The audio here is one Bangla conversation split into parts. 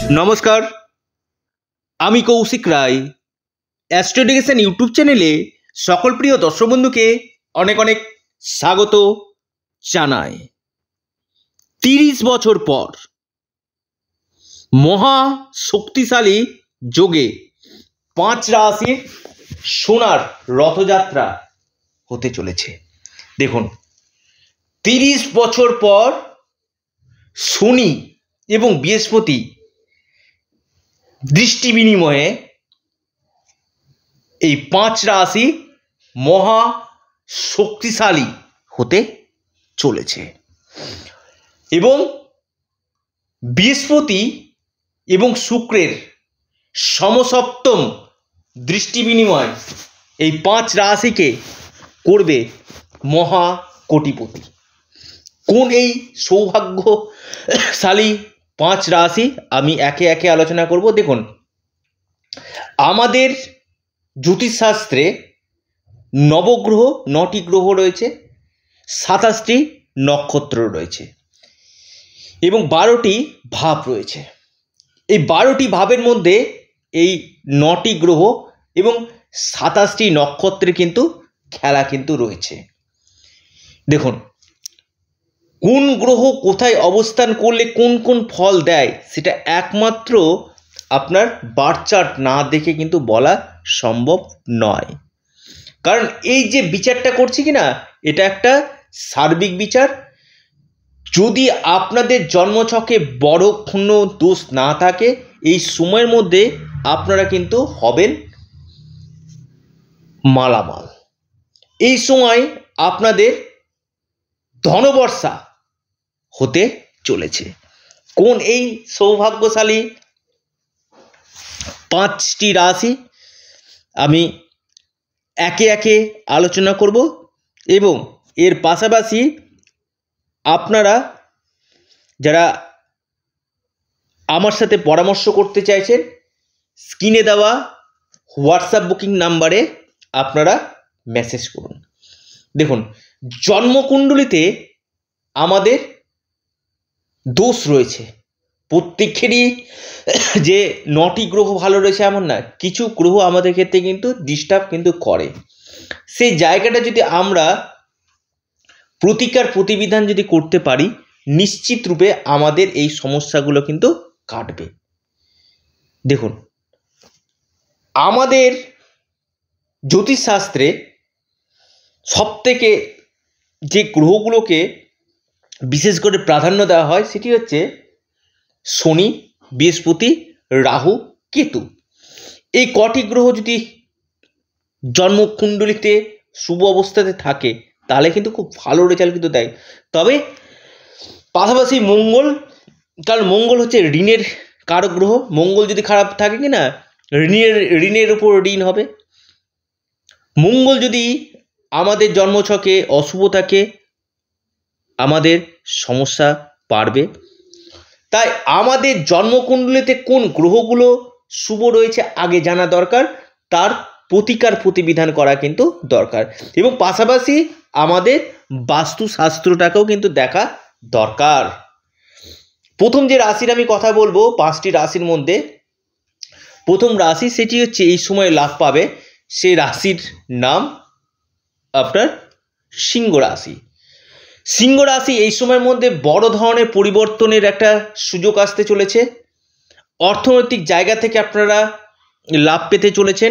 নমস্কার, আমি কৌশিক রায়। অ্যাস্ট্রো ইউটিউব চ্যানেলে সকল প্রিয় দর্শক বন্ধুকে অনেক অনেক স্বাগত জানাই। 30 বছর পর মহা শক্তিশালী যোগে 5 রাশির সোনার রথযাত্রা হতে চলেছে। দেখুন, 30 বছর পর শনি এবং বৃহস্পতি দৃষ্টি বিনিময়ে এই 5 রাশি মহা শক্তিশালী হতে চলেছে এবং বৃহস্পতি এবং শুক্রের সমসপ্তম দৃষ্টি বিনিময় এই 5 রাশিকে করবে মহা কোটিপতি। কোন এই সৌভাগ্যশালী 5 রাশি আমি একে একে আলোচনা করব। দেখুন, আমাদের জ্যোতিষশাস্ত্রে নবগ্রহ 9টি গ্রহ রয়েছে, 27টি নক্ষত্র রয়েছে এবং 12টি ভাব রয়েছে। এই 12টি ভাবের মধ্যে এই 9টি গ্রহ এবং 27টি নক্ষত্রের কিন্তু খেলা কিন্তু রয়েছে। দেখুন, কোন গ্রহ কোথায় অবস্থান করলে কোন কোন ফল দেয় সেটা একমাত্র আপনার বার্থ চার্ট না দেখে কিন্তু বলা সম্ভব নয়। কারণ এই যে বিচারটা করছি কি না, এটা একটা সার্বিক বিচার। যদি আপনাদের জন্মছকে বড় কোনো দোষ না থাকে, এই সময়ের মধ্যে আপনারা কিন্তু হবেন মালামাল। এই সময় আপনাদের ধনবর্ষা হতে চলেছে। কোন এই সৌভাগ্যশালী 5টি রাশি আমি একে একে আলোচনা করব এবং এর পাশাপাশি আপনারা যারা আমার সাথে পরামর্শ করতে চাইছেন, স্ক্রিনে দেওয়া হোয়াটসঅ্যাপ বুকিং নাম্বারে আপনারা মেসেজ করুন। দেখুন, জন্মকুণ্ডলিতে আমাদের দোষ রয়েছে। প্রত্যেকেরই যে 9টি গ্রহ ভালো রয়েছে এমন না, কিছু গ্রহ আমাদের ক্ষেত্রে কিন্তু ডিস্টার্ব কিন্তু করে। সেই জায়গাটা যদি আমরা প্রতিকার প্রতিবিধান যদি করতে পারি, নিশ্চিত রূপে আমাদের এই সমস্যাগুলো কিন্তু কাটবে। দেখুন, আমাদের জ্যোতিষশাস্ত্রে সবথেকে যে গ্রহগুলোকে বিশেষ করে প্রাধান্য দেওয়া হয় সেটি হচ্ছে শনি, বৃহস্পতি, রাহু, কেতু। এই কটি গ্রহ যদি জন্মকুণ্ডলিতে শুভ অবস্থাতে থাকে তাহলে কিন্তু খুব ভালো রেজাল্ট কিন্তু দেয়। তবে পাশাপাশি মঙ্গল, কারণ মঙ্গল হচ্ছে ঋণের কারক গ্রহ। মঙ্গল যদি খারাপ থাকে কি না, ঋণের উপর ঋণ হবে। মঙ্গল যদি আমাদের জন্মছকে অশুভ থাকে, আমাদের সমস্যা বাড়বে। তাই আমাদের জন্মকুণ্ডলিতে কোন গ্রহগুলো শুভ রয়েছে আগে জানা দরকার, তার প্রতিকার প্রতিবিধান করা কিন্তু দরকার এবং পাশাপাশি আমাদের বাস্তুশাস্ত্রটাকেও কিন্তু দেখা দরকার। প্রথম যে রাশির আমি কথা বলবো 5টি রাশির মধ্যে প্রথম রাশি, সেটি হচ্ছে এই সময় লাভ পাবে, সেই রাশির নাম আপনার সিংহ রাশি। সিংহ রাশি এই সময়ের মধ্যে বড় ধরনের পরিবর্তনের একটা সুযোগ আসতে চলেছে। অর্থনৈতিক জায়গা থেকে আপনারা লাভ পেতে চলেছেন।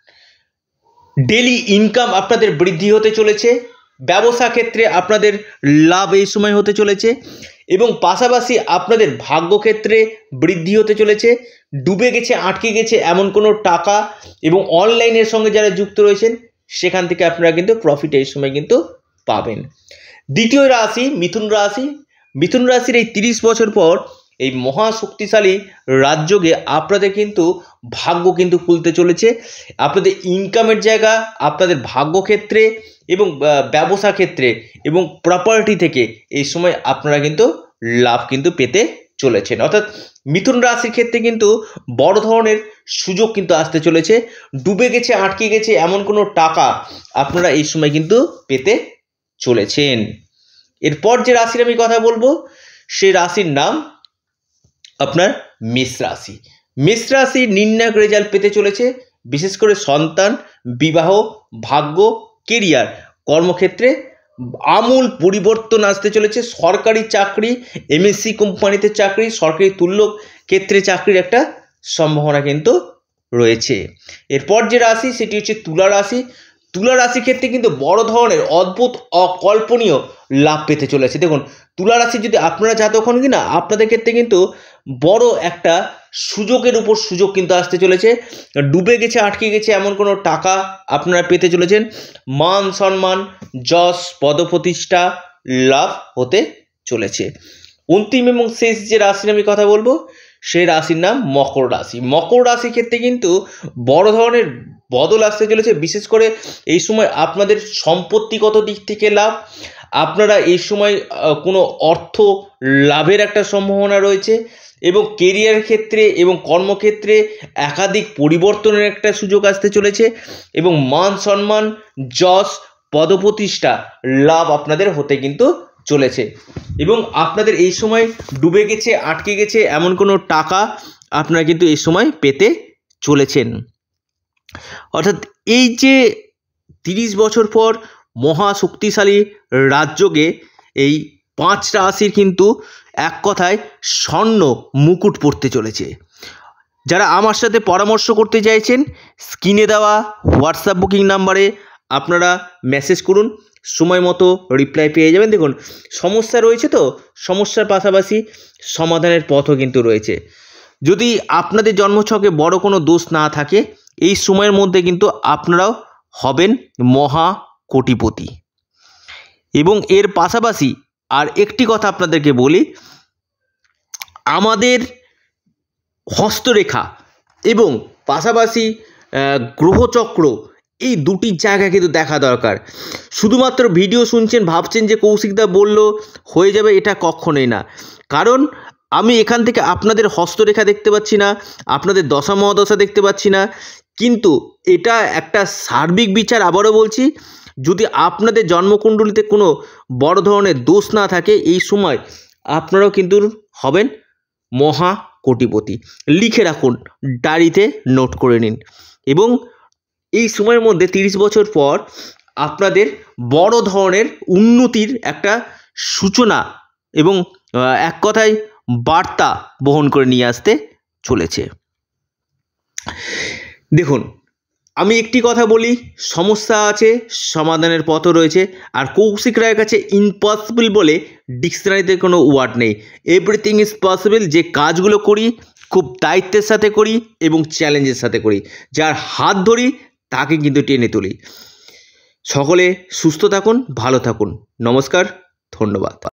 ডেলি ইনকাম আপনাদের বৃদ্ধি হতে চলেছে। ব্যবসা ক্ষেত্রে আপনাদের লাভ এই সময় হতে চলেছে এবং পাশাপাশি আপনাদের ভাগ্যক্ষেত্রে বৃদ্ধি হতে চলেছে। ডুবে গেছে, আটকে গেছে এমন কোনো টাকা এবং অনলাইনের সঙ্গে যারা যুক্ত রয়েছেন সেখান থেকে আপনারা কিন্তু প্রফিট এই সময় কিন্তু পাবেন। দ্বিতীয় রাশি মিথুন রাশি। মিথুন রাশির এই 30 বছর পর এই মহা শক্তিশালী রাজযোগে আপনাদের কিন্তু ভাগ্য কিন্তু খুলতে চলেছে। আপনাদের ইনকামের জায়গা, আপনাদের ভাগ্যক্ষেত্রে এবং ব্যবসা ক্ষেত্রে এবং প্রপার্টি থেকে এই সময় আপনারা কিন্তু লাভ কিন্তু পেতে চলেছেন। অর্থাৎ মিথুন রাশির ক্ষেত্রে কিন্তু বড় ধরনের সুযোগ কিন্তু আসতে চলেছে। ডুবে গেছে, আটকে গেছে এমন কোনো টাকা আপনারা এই সময় কিন্তু পেতে চলেছেন। এরপর যে রাশির আমি কথা বলবো সেই রাশির নাম আপনার মেষ রাশি। মেষ রাশি নির্ণায়ক রেজাল্ট পেতে চলেছে, বিশেষ করে সন্তান, বিবাহ, ভাগ্য, কেরিয়ার, কর্মক্ষেত্রে আমূল পরিবর্তন আসতে চলেছে। সরকারি চাকরি, এমএসসি কোম্পানিতে চাকরি, সরকারি তুল্য ক্ষেত্রে চাকরির একটা সম্ভাবনা কিন্তু রয়েছে। এরপর যে রাশি সেটি হচ্ছে তুলা রাশি। তুলা রাশির ক্ষেত্রে কিন্তু বড় ধরনের অদ্ভুত অকল্পনীয় লাভ পেতে চলেছে। দেখুন, তুলা রাশি যদি আপনারা জাতক হন কিনা, আপনাদের ক্ষেত্রে কিন্তু বড় একটা সুযোগের উপর সুযোগ কিন্তু আসতে চলেছে। ডুবে গেছে, আটকে গেছে এমন কোনো টাকা আপনারা পেতে চলেছেন। মান সম্মান, যশ, পদপ্রতিষ্ঠা লাভ হতে চলেছে। অন্তিম এবং শেষ যে রাশির আমি কথা বলবো সেই রাশির নাম মকর রাশি। মকর রাশির ক্ষেত্রে কিন্তু বড় ধরনের বদল আসতে চলেছে, বিশেষ করে এই সময় আপনাদের সম্পত্তিগত দিক থেকে লাভ, আপনারা এই সময় কোনো অর্থ লাভের একটা সম্ভাবনা রয়েছে, এবং কেরিয়ার ক্ষেত্রে এবং কর্মক্ষেত্রে একাধিক পরিবর্তনের একটা সুযোগ আসতে চলেছে, এবং মান সম্মান, যশ, পদপ্রতিষ্ঠা লাভ আপনাদের হতে কিন্তু চলেছে। এবং আপনাদের এই সময় ডুবে গেছে, আটকে গেছে এমন কোনো টাকা আপনারা কিন্তু এই সময় পেতে চলেছেন। অর্থাৎ এই যে 30 বছর পর মহা শক্তিশালী রাজযোগে এই 5 রাশির কিন্তু এক কথায় স্বর্ণ মুকুট পড়তে চলেছে। যারা আমার সাথে পরামর্শ করতে চাইছেন, স্ক্রিনে দেওয়া হোয়াটসঅ্যাপ বুকিং নাম্বারে আপনারা মেসেজ করুন, সময় মতো রিপ্লাই পেয়ে যাবেন। দেখুন, সমস্যা রয়েছে, তো সমস্যার পাশাপাশি সমাধানের পথও কিন্তু রয়েছে। যদি আপনাদের জন্মছকে বড় কোনো দোষ না থাকে, এই সময়ের মধ্যে কিন্তু আপনারাও হবেন মহা কোটিপতি। এবং এর পাশাপাশি আর একটি কথা আপনাদেরকে বলি, আমাদের হস্তরেখা এবং পাশাপাশি গ্রহচক্র, এই দুটি জায়গা কিন্তু দেখা দরকার। শুধুমাত্র ভিডিও শুনছেন, ভাবছেন যে কৌশিকদা বলল হয়ে যাবে, এটা কখনোই না। কারণ আমি এখান থেকে আপনাদের হস্তরেখা দেখতে পাচ্ছি না, আপনাদের দশা মহাদশা দেখতে পাচ্ছি না, কিন্তু এটা একটা সার্বিক বিচার। আবারও বলছি, যদি আপনাদের জন্মকুণ্ডলিতে কোনো বড় ধরনের দোষ না থাকে, এই সময় আপনারাও কিন্তু হবেন মহা কোটিপতি। লিখে রাখুন, ডায়েরিতে নোট করে নিন। এবং এই সময়ের মধ্যে 30 বছর পর আপনাদের বড় ধরনের উন্নতির একটা সূচনা এবং এক কথায় বার্তা বহন করে নিয়ে আসতে চলেছে। দেখুন, আমি একটি কথা বলি, সমস্যা আছে, সমাধানের পথও রয়েছে। আর কৌশিক রায়ের কাছে ইম্পসিবল বলে ডিকশনারিতে কোনো ওয়ার্ড নেই। Everything is possible. যে কাজগুলো করি খুব দায়িত্বের সাথে করি এবং চ্যালেঞ্জের সাথে করি, যার হাত ধরি তাকে কিন্তু টেনে তুলি। সকলে সুস্থ থাকুন, ভালো থাকুন। নমস্কার, ধন্যবাদ।